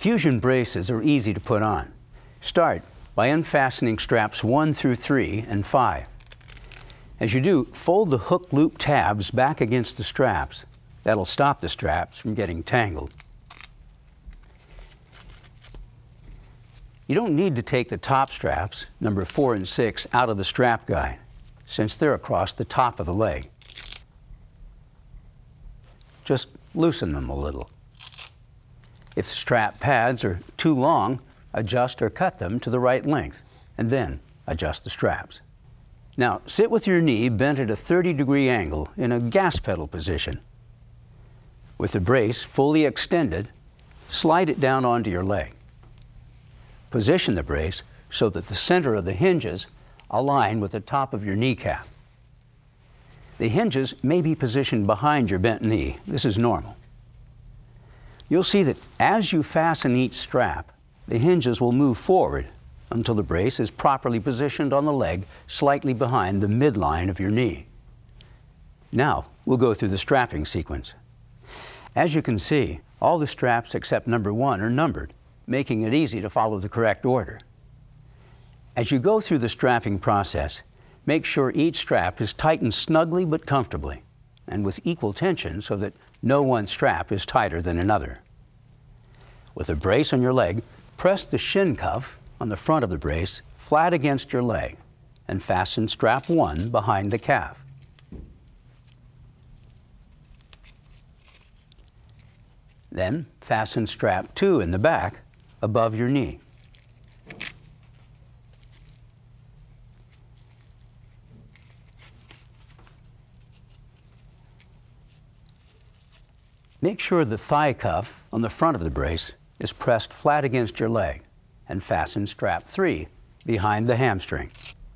Fusion braces are easy to put on. Start by unfastening straps 1 through 3 and 5. As you do, fold the hook loop tabs back against the straps. That'll stop the straps from getting tangled. You don't need to take the top straps, number 4 and 6, out of the strap guide, since they're across the top of the leg. Just loosen them a little. If the strap pads are too long, adjust or cut them to the right length, and then adjust the straps. Now, sit with your knee bent at a 30-degree angle in a gas pedal position. With the brace fully extended, slide it down onto your leg. Position the brace so that the center of the hinges align with the top of your kneecap. The hinges may be positioned behind your bent knee. This is normal. You'll see that as you fasten each strap, the hinges will move forward until the brace is properly positioned on the leg slightly behind the midline of your knee. Now, we'll go through the strapping sequence. As you can see, all the straps except number 1 are numbered, making it easy to follow the correct order. As you go through the strapping process, make sure each strap is tightened snugly but comfortably and with equal tension so that no one strap is tighter than another. With a brace on your leg, press the shin cuff on the front of the brace flat against your leg and fasten strap 1 behind the calf. Then fasten strap 2 in the back above your knee. Make sure the thigh cuff on the front of the brace is pressed flat against your leg and fasten strap 3 behind the hamstring.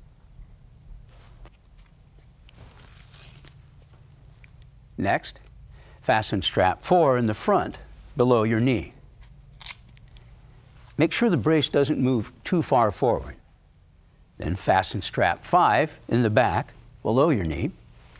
Next, fasten strap 4 in the front below your knee. Make sure the brace doesn't move too far forward. Then fasten strap 5 in the back below your knee.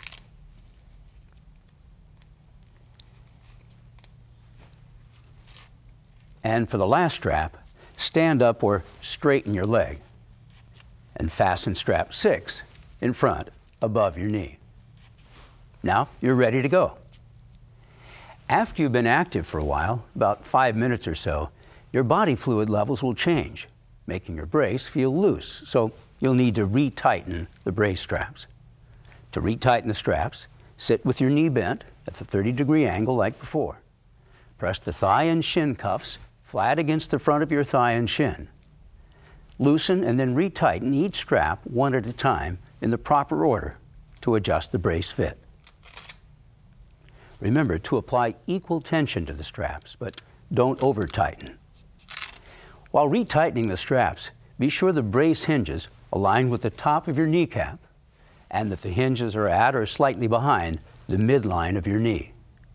And for the last strap, stand up or straighten your leg and fasten strap 6 in front above your knee. Now you're ready to go. After you've been active for a while, about 5 minutes or so, your body fluid levels will change, making your brace feel loose, so you'll need to retighten the brace straps. To retighten the straps, sit with your knee bent at the 30-degree angle like before. Press the thigh and shin cuffs flat against the front of your thigh and shin. Loosen and then retighten each strap one at a time in the proper order to adjust the brace fit. Remember to apply equal tension to the straps, but don't over-tighten. While retightening the straps, be sure the brace hinges align with the top of your kneecap and that the hinges are at or slightly behind the midline of your knee.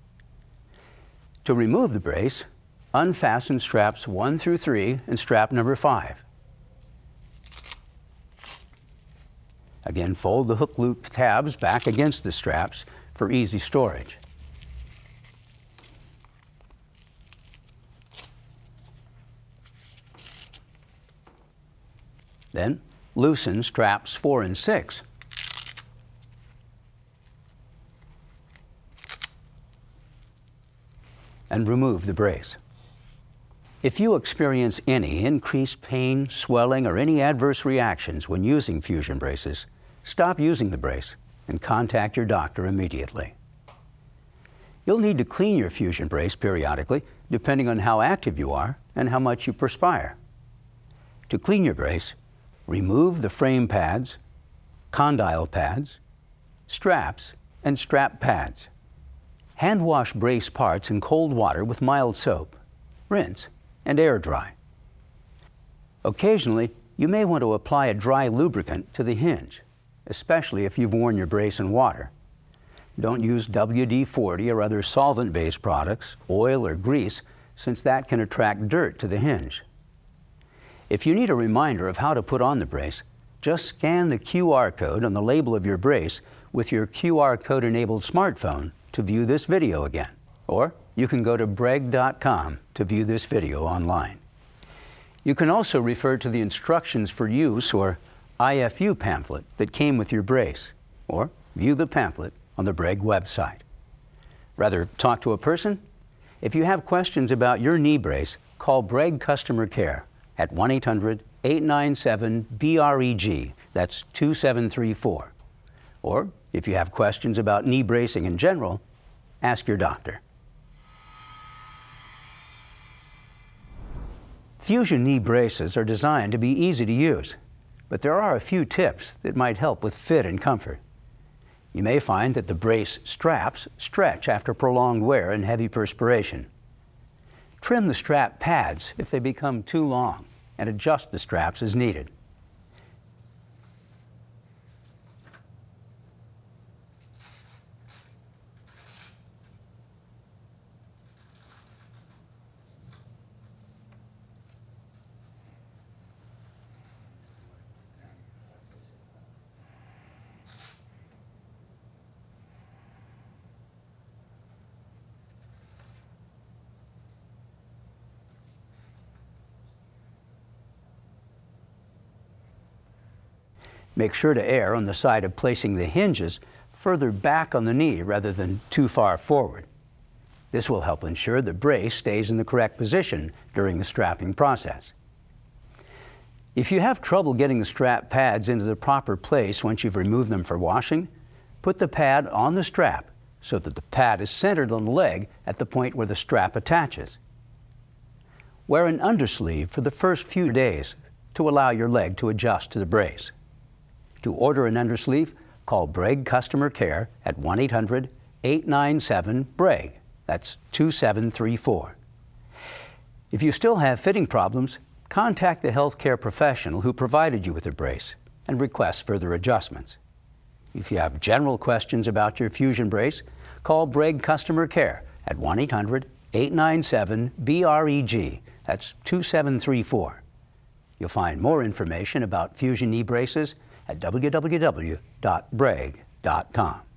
To remove the brace, unfasten straps 1 through 3 and strap number 5. Again, fold the hook loop tabs back against the straps for easy storage. Then loosen straps 4 and 6. And remove the brace. If you experience any increased pain, swelling, or any adverse reactions when using fusion braces, stop using the brace and contact your doctor immediately. You'll need to clean your fusion brace periodically, depending on how active you are and how much you perspire. To clean your brace, remove the frame pads, condyle pads, straps, and strap pads. Hand wash brace parts in cold water with mild soap. Rinse and air dry. Occasionally, you may want to apply a dry lubricant to the hinge, especially if you've worn your brace in water. Don't use WD-40 or other solvent-based products, oil or grease, since that can attract dirt to the hinge. If you need a reminder of how to put on the brace, just scan the QR code on the label of your brace with your QR code-enabled smartphone to view this video again. Or you can go to Breg.com to view this video online. You can also refer to the instructions for use or IFU pamphlet that came with your brace, or view the pamphlet on the Breg website. Rather talk to a person? If you have questions about your knee brace, call Breg Customer Care at 1-800-897-BREG. That's 2734. Or if you have questions about knee bracing in general, ask your doctor. Fusion knee braces are designed to be easy to use, but there are a few tips that might help with fit and comfort. You may find that the brace straps stretch after prolonged wear and heavy perspiration. Trim the strap pads if they become too long and adjust the straps as needed. Make sure to err on the side of placing the hinges further back on the knee rather than too far forward. This will help ensure the brace stays in the correct position during the strapping process. If you have trouble getting the strap pads into the proper place once you've removed them for washing, put the pad on the strap so that the pad is centered on the leg at the point where the strap attaches. Wear an undersleeve for the first few days to allow your leg to adjust to the brace. To order an undersleeve, call Breg Customer Care at 1-800-897-BREG. That's 2734. If you still have fitting problems, contact the healthcare professional who provided you with the brace and request further adjustments. If you have general questions about your fusion brace, call Breg Customer Care at 1-800-897-BREG. That's 2734. You'll find more information about fusion knee braces at www.breg.com.